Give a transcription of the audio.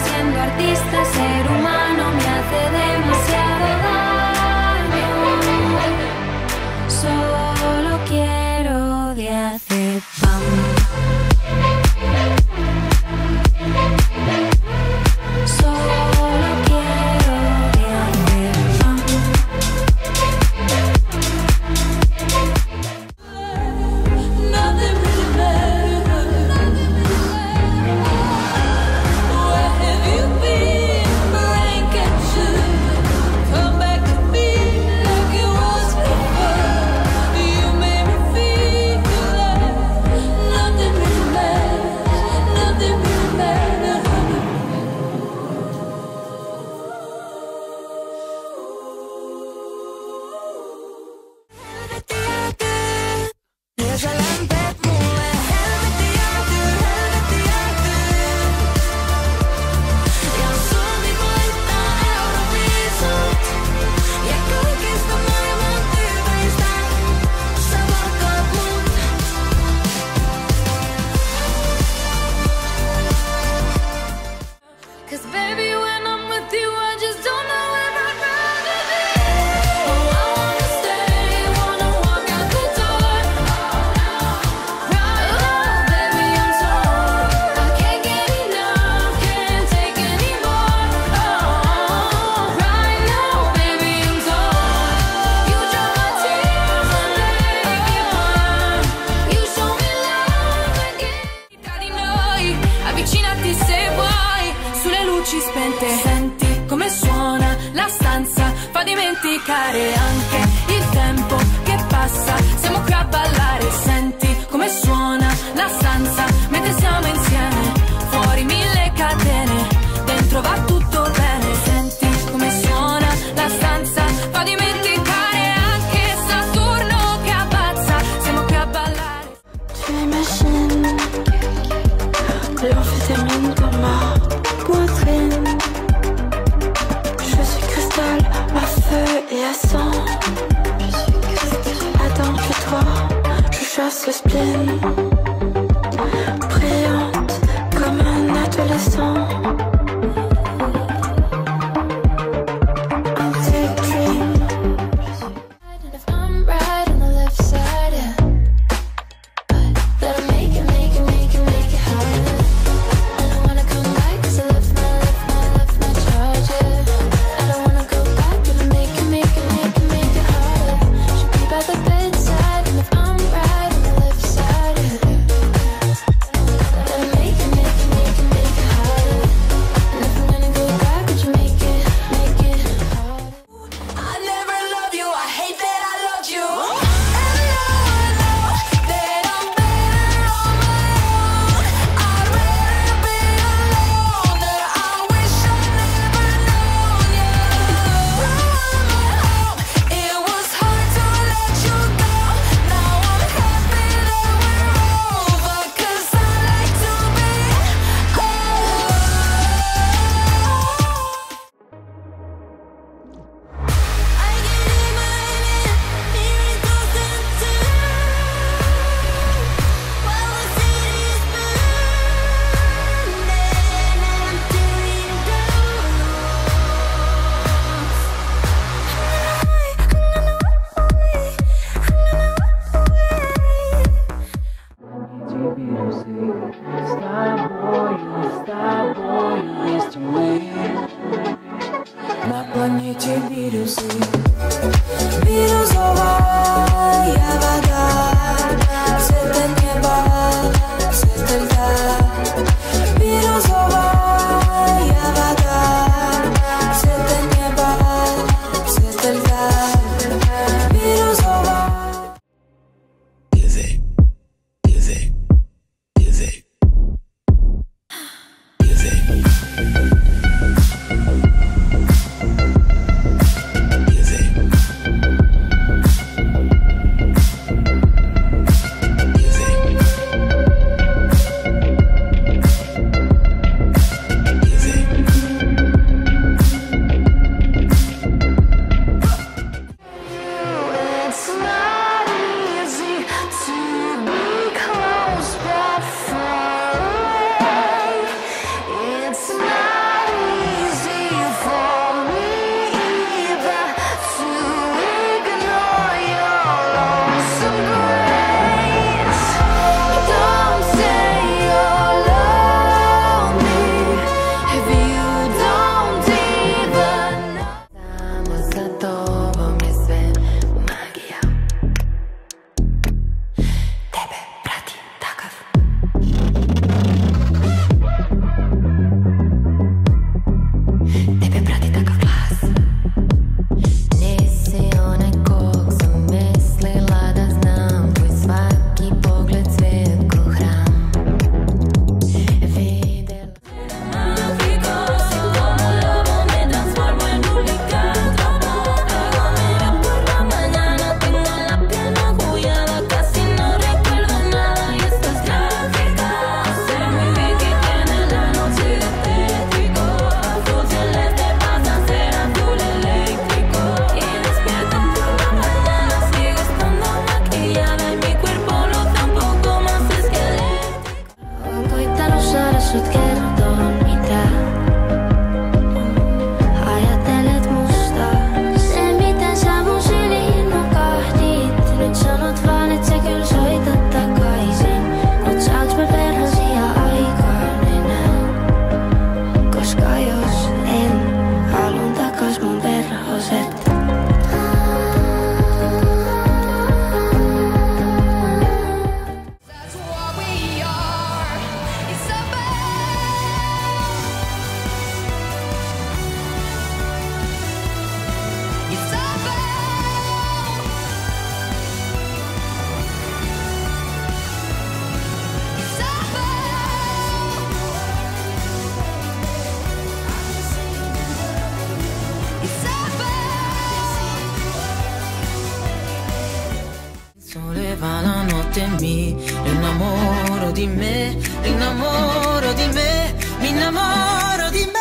siendo artista, ser humano me hace demasiado daño. Solo quiero de hacer pam. Avvicinati se vuoi, sulle luci spente. Senti come suona la stanza, fa dimenticare anche il tempo che passa. Siamo qui a ballare, senti come suona la stanza mentre siamo insieme. Fuori mille catene, dentro va tutto bene. Senti come suona la stanza, fa dimenticare anche Saturno che abbazza. Siamo qui a ballare. Tu imagines l'amphétamine dans ma poitrine. Je suis cristal à feu et à sang. Attends que toi, je chasse le spleen. Brillante comme un adolescent. Un daydream. And if I'm right on the left side, yeah. That'll make it, make it, make it, make it harder. I don't wanna come back 'cause I left my charger. I don't wanna go back, it'll make it, make it, make it, make it harder. Should be by the bedside, and if I'm right on the left side, that'll make it, make it, make it, make it harder. And if I'm gonna go back, would you make it harder? I never love you, I hate that I loved you. And I know that I'm better on my own. I'd rather be alone, that I wish I'd never known you. It was hard to let you go. Now I'm happy that we're over, 'cause I like to be alone. I get in my head, here it goes into while the city's burning and I'm doing На планете вирусы, вирусовая вода, цвета неба, цвета льда. Вирусовая вода, цвета неба, цвета льда. Вирусовая. päässyt kertoon mitään. Ajattelet musta, se miten sä mun syliin nukahdit. Nyt sanot vaan, et sä kyl soitat takaisin. Mut saaks mä perhosia aikaan enää? Koska jos en, haluun takas mun perhoset. Sole va la notte e mi innamoro di me, innamoro di me, mi innamoro di me.